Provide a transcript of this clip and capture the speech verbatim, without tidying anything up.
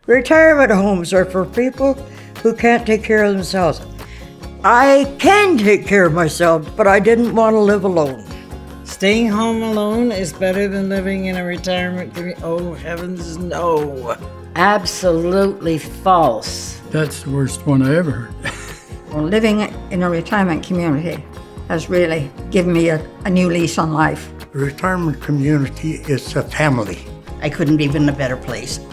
Retirement homes are for people who can't take care of themselves. I can take care of myself, but I didn't want to live alone. Staying home alone is better than living in a retirement community. Oh, heavens, no. Absolutely false. That's the worst one I ever heard. Well, living in a retirement community has really given me a, a new lease on life. The retirement community is a family. I couldn't live in a better place.